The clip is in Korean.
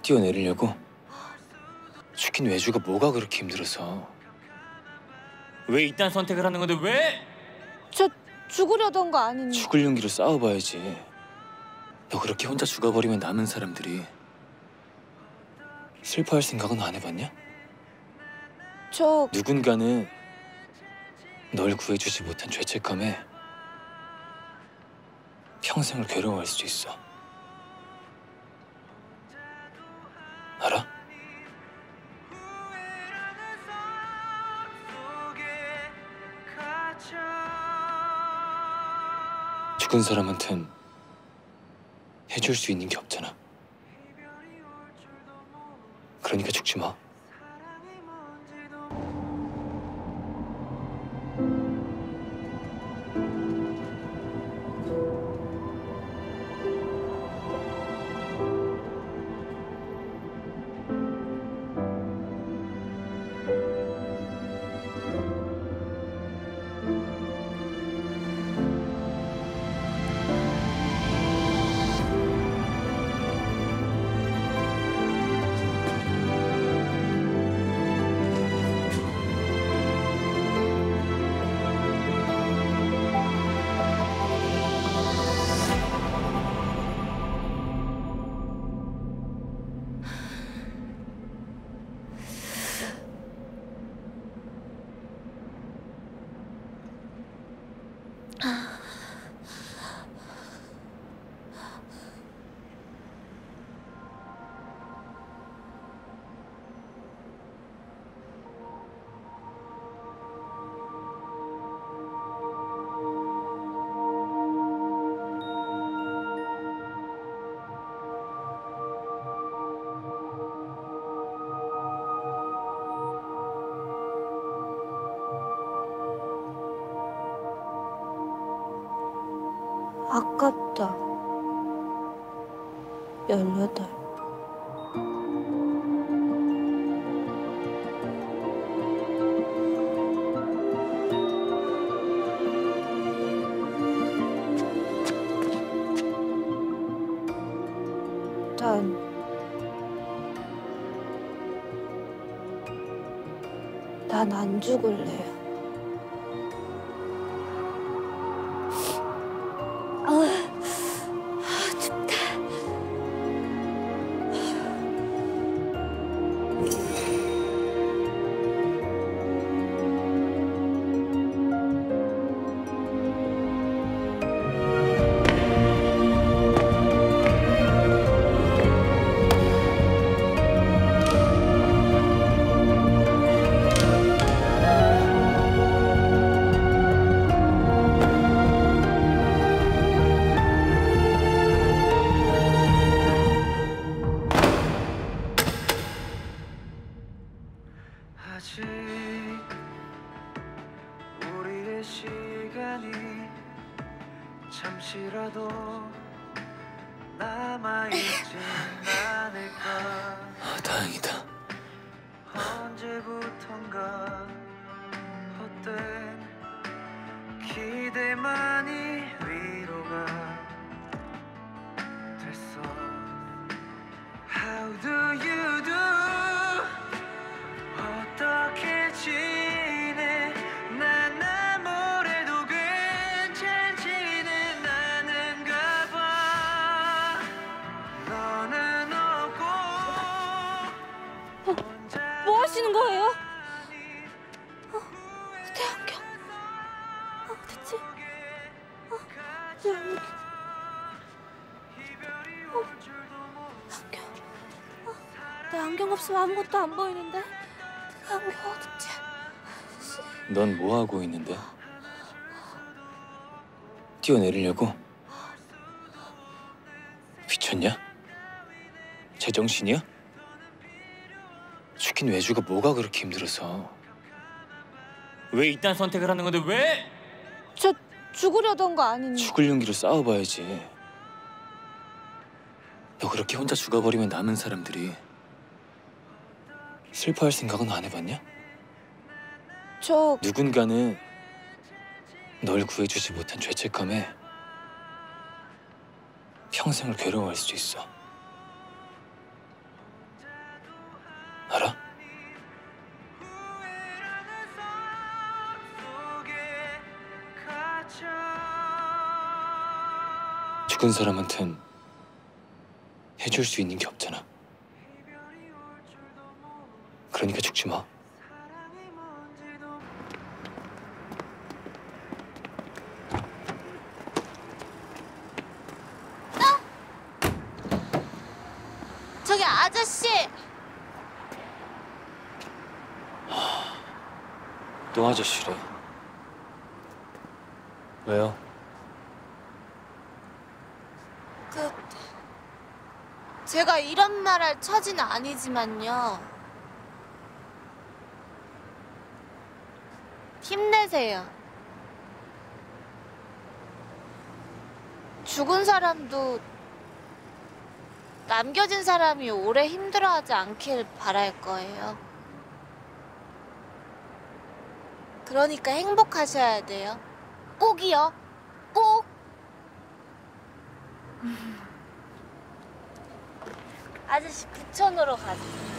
뛰어내리려고? 죽긴 외주가 뭐가 그렇게 힘들어서? 왜 이딴 선택을 하는 건데 왜? 저 죽으려던 거 아닌데. 죽을 용기로 싸워봐야지. 너 그렇게 혼자 죽어버리면 남은 사람들이 슬퍼할 생각은 안 해봤냐? 저 누군가는 널 구해주지 못한 죄책감에 평생을 괴로워할 수도 있어. 알아? 죽은 사람한텐 해줄 수 있는 게 없잖아. 그러니까 죽지 마. 아깝다. 18. 난 안 죽을래요. 춥다. 아직 우리의 시간이 잠시라도 남아있진 않을까. 다행이다. 언제부턴가 헛된 기대만이 위로가 됐어. How do you do? 어떻게 지내? 난 아무래도 괜찮지는 않은가 봐. 너는 없고 뭐 하시는 거예요? 내 안경. 어딨지? 내 안경. 안경. 내 안경 없으면 아무것도 안 보이는데. 내 안경 어딨지? 넌 뭐 하고 있는데? 뛰어내리려고? 미쳤냐? 제정신이야? 죽긴 외주가 뭐가 그렇게 힘들어서? 왜 이딴 선택을 하는 건데 왜? 저 죽으려던 거 아닌데. 죽을 용기로 싸워봐야지. 너 그렇게 혼자 죽어버리면 남은 사람들이 슬퍼할 생각은 안 해봤냐? 저 누군가는 널 구해주지 못한 죄책감에 평생을 괴로워할 수도 있어. 죽은 사람한텐 해줄 수 있는 게 없잖아. 그러니까 죽지 마. 저기 아저씨! 또 아저씨래. 왜요? 제가 이런 말 할 처지는 아니지만요. 힘내세요. 죽은 사람도 남겨진 사람이 오래 힘들어하지 않길 바랄 거예요. 그러니까 행복하셔야 돼요. 꼭이요. 꼭. 아저씨 부천으로 가자.